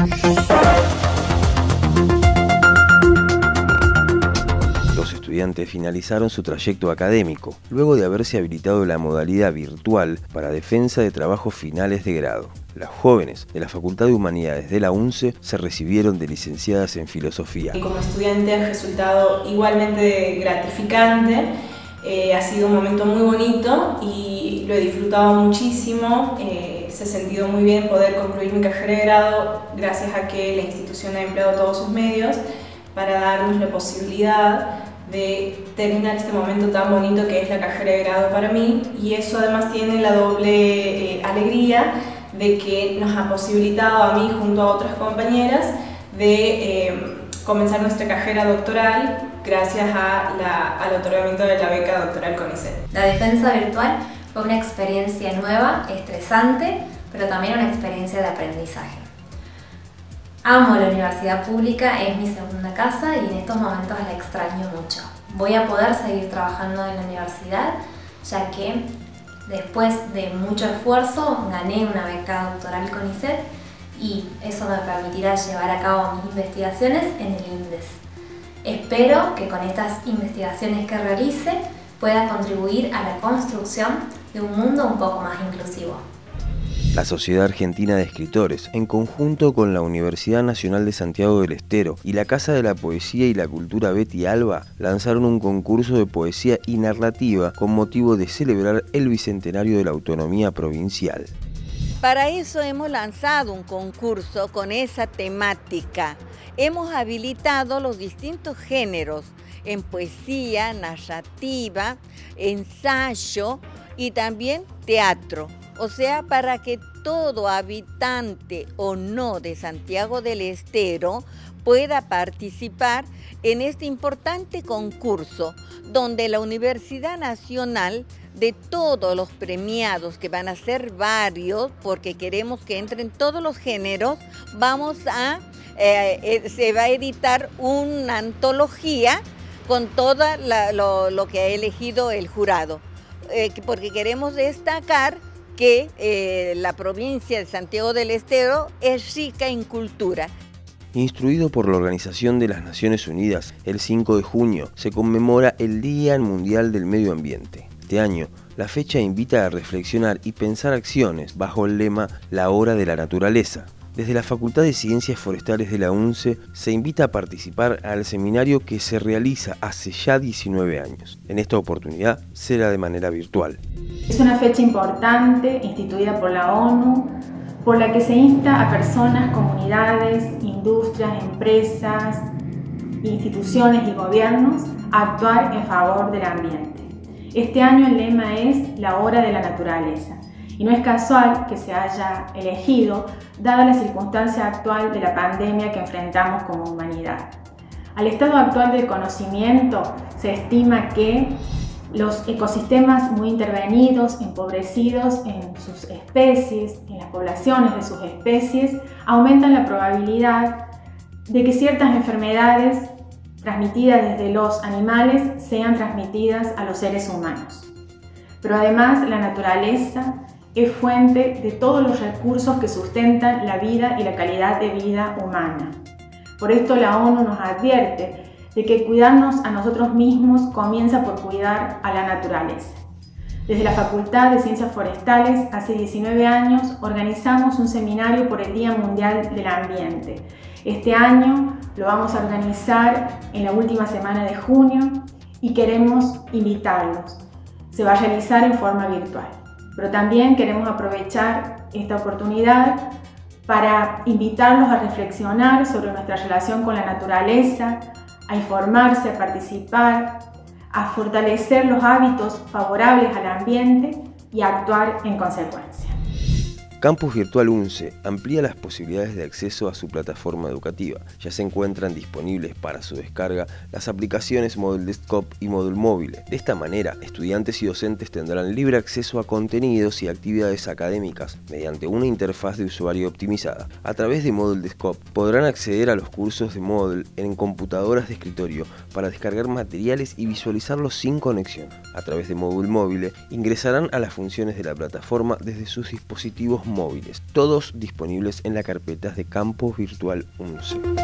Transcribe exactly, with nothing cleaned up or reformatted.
Los estudiantes finalizaron su trayecto académico, luego de haberse habilitado la modalidad virtual para defensa de trabajos finales de grado. Las jóvenes de la Facultad de Humanidades de la UNCE se recibieron de licenciadas en Filosofía. Como estudiante ha resultado igualmente gratificante, eh, ha sido un momento muy bonito y lo he disfrutado muchísimo. Eh, se ha sentido muy bien poder concluir mi carrera de grado gracias a que la institución ha empleado todos sus medios para darnos la posibilidad de terminar este momento tan bonito que es la carrera de grado para mí, y eso además tiene la doble eh, alegría de que nos ha posibilitado a mí junto a otras compañeras de eh, comenzar nuestra carrera doctoral gracias a la, al otorgamiento de la beca doctoral CONICET. La defensa virtual fue una experiencia nueva, estresante, pero también una experiencia de aprendizaje. Amo la universidad pública, es mi segunda casa y en estos momentos la extraño mucho. Voy a poder seguir trabajando en la universidad, ya que después de mucho esfuerzo gané una beca doctoral CONICET y eso me permitirá llevar a cabo mis investigaciones en el INDES. Espero que con estas investigaciones que realice pueda contribuir a la construcción de un mundo un poco más inclusivo. La Sociedad Argentina de Escritores, en conjunto con la Universidad Nacional de Santiago del Estero y la Casa de la Poesía y la Cultura Betty Alba, lanzaron un concurso de poesía y narrativa con motivo de celebrar el bicentenario de la autonomía provincial. Para eso hemos lanzado un concurso con esa temática. Hemos habilitado los distintos géneros en poesía, narrativa, ensayo y también teatro. O sea, para que todo habitante o no de Santiago del Estero pueda participar en este importante concurso, donde la Universidad Nacional, de todos los premiados, que van a ser varios, porque queremos que entren todos los géneros, vamos a, eh, eh, se va a editar una antología con todo lo, lo que ha elegido el jurado, eh, porque queremos destacar que eh, la provincia de Santiago del Estero es rica en cultura. Instruido por la Organización de las Naciones Unidas, el cinco de junio se conmemora el Día Mundial del Medio Ambiente. Este año, la fecha invita a reflexionar y pensar acciones bajo el lema La Hora de la Naturaleza. Desde la Facultad de Ciencias Forestales de la UNCE se invita a participar al seminario que se realiza hace ya diecinueve años. En esta oportunidad será de manera virtual. Es una fecha importante instituida por la ONU, por la que se insta a personas, comunidades, industrias, empresas, instituciones y gobiernos a actuar en favor del ambiente. Este año el lema es La Hora de la Naturaleza, y no es casual que se haya elegido dada la circunstancia actual de la pandemia que enfrentamos como humanidad. Al estado actual del conocimiento se estima que los ecosistemas muy intervenidos, empobrecidos en sus especies, en las poblaciones de sus especies, aumentan la probabilidad de que ciertas enfermedades transmitidas desde los animales sean transmitidas a los seres humanos. Pero además la naturaleza es fuente de todos los recursos que sustentan la vida y la calidad de vida humana. Por esto la ONU nos advierte de que cuidarnos a nosotros mismos comienza por cuidar a la naturaleza. Desde la Facultad de Ciencias Forestales, hace diecinueve años, organizamos un seminario por el Día Mundial del Ambiente. Este año lo vamos a organizar en la última semana de junio y queremos invitarlos. Se va a realizar en forma virtual, pero también queremos aprovechar esta oportunidad para invitarlos a reflexionar sobre nuestra relación con la naturaleza, a informarse, a participar, a fortalecer los hábitos favorables al ambiente y a actuar en consecuencia. Campus Virtual UNCE amplía las posibilidades de acceso a su plataforma educativa. Ya se encuentran disponibles para su descarga las aplicaciones Moodle Desktop y Moodle Móvil. De esta manera, estudiantes y docentes tendrán libre acceso a contenidos y actividades académicas mediante una interfaz de usuario optimizada. A través de Moodle Desktop podrán acceder a los cursos de Moodle en computadoras de escritorio para descargar materiales y visualizarlos sin conexión. A través de Moodle Móvil ingresarán a las funciones de la plataforma desde sus dispositivos móviles, todos disponibles en la carpeta de Campus Virtual UNCE.